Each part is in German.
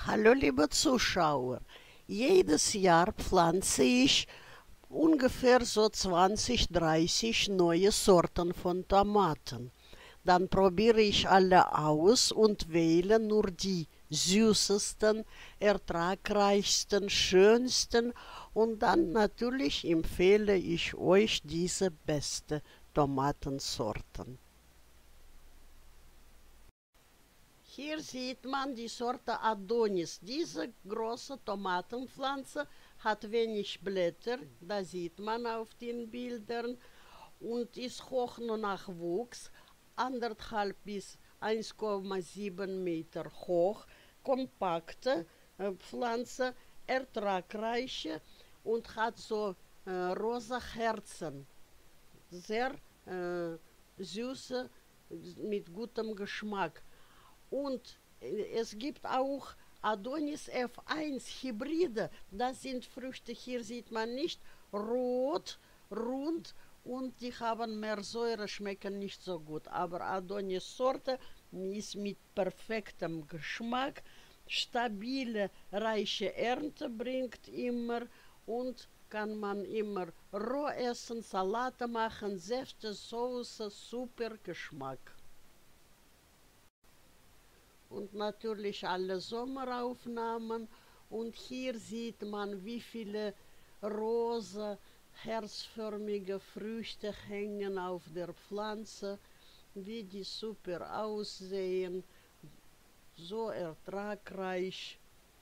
Hallo liebe Zuschauer, jedes Jahr pflanze ich ungefähr so 20, 30 neue Sorten von Tomaten. Dann probiere ich alle aus und wähle nur die süßesten, ertragreichsten, schönsten und dann natürlich empfehle ich euch diese beste Tomatensorten. Hier sieht man die Sorte Adonis. Diese große Tomatenpflanze hat wenig Blätter, das sieht man auf den Bildern, und ist hoch nur Nachwuchs, 1,5 bis 1,7 Meter hoch, kompakte Pflanze, ertragreiche und hat so rosa Herzen, sehr süße, mit gutem Geschmack. Und es gibt auch Adonis F1 Hybride. Das sind Früchte, hier sieht man nicht, rot, rund und die haben mehr Säure, schmecken nicht so gut. Aber Adonis Sorte ist mit perfektem Geschmack, stabile, reiche Ernte bringt immer und kann man immer roh essen, Salate machen, Säfte, Soße, super Geschmack. Und natürlich alle Sommeraufnahmen. Und hier sieht man, wie viele rosa, herzförmige Früchte hängen auf der Pflanze, wie die super aussehen, so ertragreich.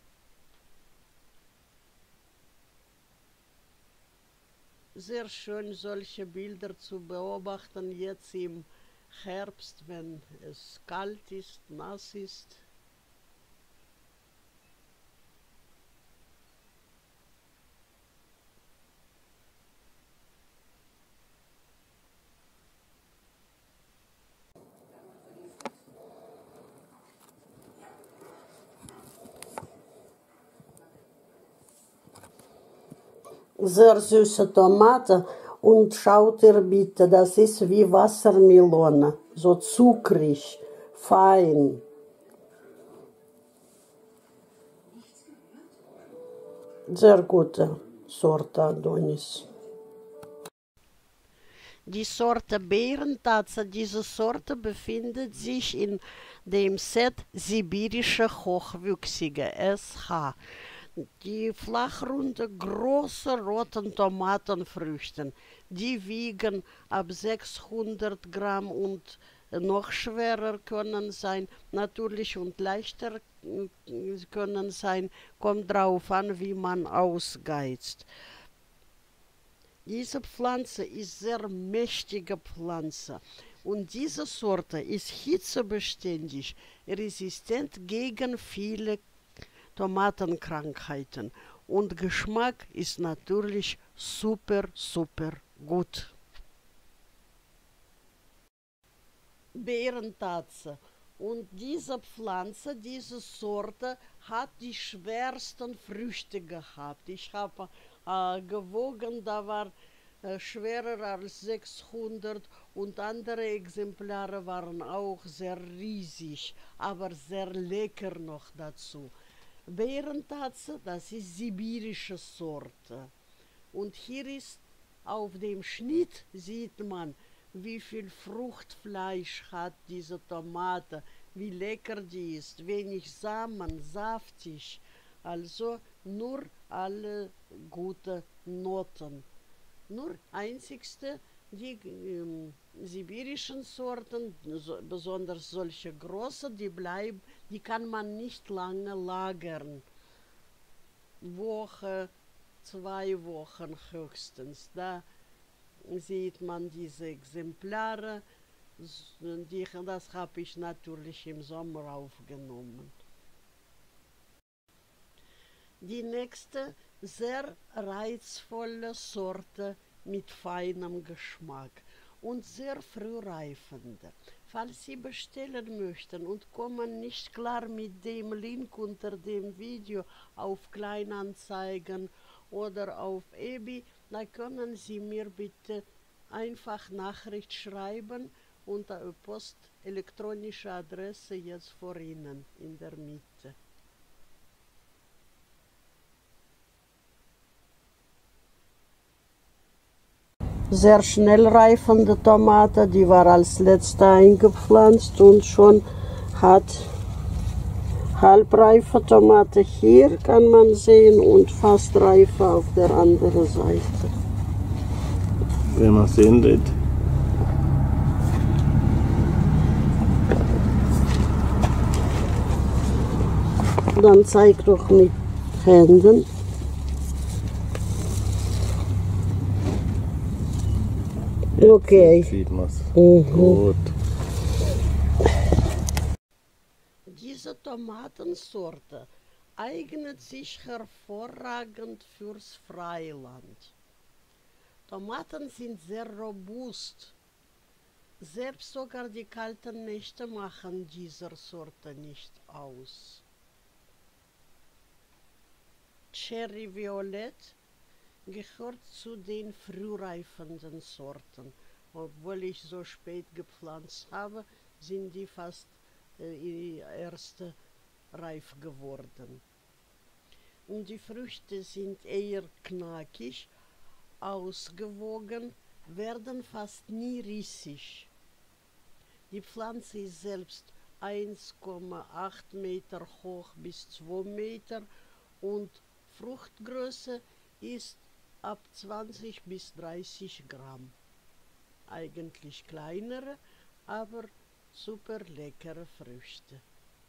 Sehr schön, solche Bilder zu beobachten, jetzt im Herbst, wenn es kalt ist, nass ist. Sehr süße Tomate und schaut ihr bitte, das ist wie Wassermelone, so zuckrig, fein. Sehr gute Sorte Adonis. Die Sorte Beerentatze, diese Sorte befindet sich in dem Set Sibirische Hochwüchsige SH. Die flachrunde, große roten Tomatenfrüchte, die wiegen ab 600 Gramm und noch schwerer können sein, natürlich und leichter können sein, kommt drauf an, wie man ausgeizt. Diese Pflanze ist sehr mächtige Pflanze und diese Sorte ist hitzebeständig, resistent gegen viele Tomatenkrankheiten und Geschmack ist natürlich super, super gut. Beerentatze. Und diese Pflanze, diese Sorte hat die schwersten Früchte gehabt. Ich habe gewogen, da war schwerer als 600 und andere Exemplare waren auch sehr riesig, aber sehr lecker noch dazu. Beerentatze, das ist sibirische Sorte. Und hier ist auf dem Schnitt sieht man, wie viel Fruchtfleisch hat diese Tomate, wie lecker die ist, wenig Samen, saftig. Also nur alle gute Noten. Nur einzigste, die sibirischen Sorten, besonders solche große, die bleiben, die kann man nicht lange lagern. Woche, 2 Wochen höchstens. Da sieht man diese Exemplare. Das habe ich natürlich im Sommer aufgenommen. Die nächste sehr reizvolle Sorte mit feinem Geschmack und sehr frühreifende. Falls Sie bestellen möchten und kommen nicht klar mit dem Link unter dem Video auf Kleinanzeigen oder auf Ebi, dann können Sie mir bitte einfach Nachricht schreiben unter Post elektronische Adresse jetzt vor Ihnen in der Mitte. sehr schnell reifende Tomate, die war als letzte eingepflanzt und schon hat halbreife Tomate hier, kann man sehen, und fast reife auf der anderen Seite. Wenn man sehen will. Dann zeig doch mit Händen. Okay. Sieht man's. Mhm. Gut. Diese Tomatensorte eignet sich hervorragend fürs Freiland. Tomaten sind sehr robust. Selbst sogar die kalten Nächte machen dieser Sorte nicht aus. Cherry Violett gehört zu den frühreifenden Sorten. Obwohl ich so spät gepflanzt habe, sind die fast erst reif geworden. Und die Früchte sind eher knackig, ausgewogen, werden fast nie rissig. Die Pflanze ist selbst 1,8 Meter hoch bis 2 Meter und Fruchtgröße ist ab 20 bis 30 Gramm. Eigentlich kleinere, aber super leckere Früchte.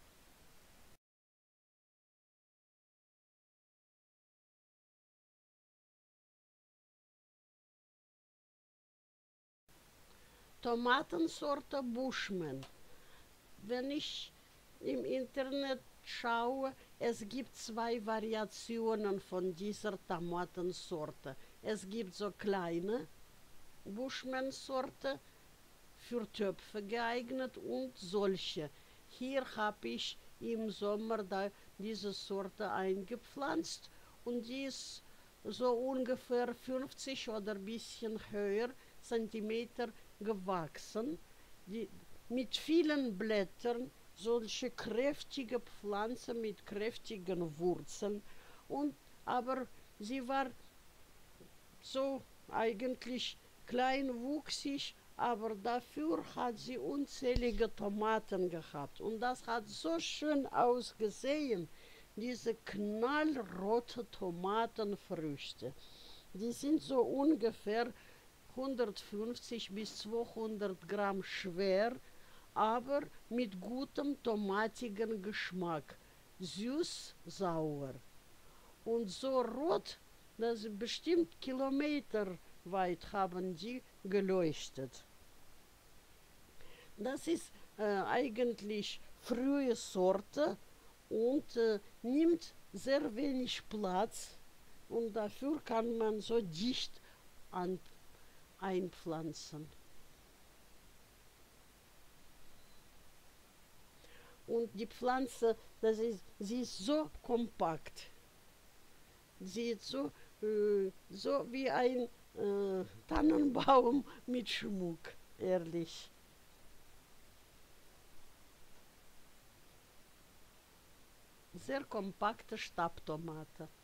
Tomatensorte Bushman. Wenn ich im Internet schaue, es gibt zwei Variationen von dieser Tomatensorte. Es gibt so kleine Bushman-Sorte, für Töpfe geeignet, und solche. Hier habe ich im Sommer diese Sorte eingepflanzt und die ist so ungefähr 50 oder ein bisschen höher Zentimeter gewachsen. Die, mit vielen Blättern, solche kräftige Pflanze mit kräftigen Wurzeln, und aber sie war so eigentlich kleinwuchsig, aber dafür hat sie unzählige Tomaten gehabt. Und das hat so schön ausgesehen, diese knallrote Tomatenfrüchte. Die sind so ungefähr 150 bis 200 Gramm schwer, aber mit gutem tomatigen Geschmack. Süß, sauer. Und so rot, dass bestimmt Kilometer weit haben die geleuchtet. Das ist eigentlich frühe Sorte und nimmt sehr wenig Platz, und dafür kann man so dicht einpflanzen. Und die Pflanze, sie ist so kompakt. Sie ist so wie ein Tannenbaum mit Schmuck, ehrlich. Sehr kompakte Stabtomate.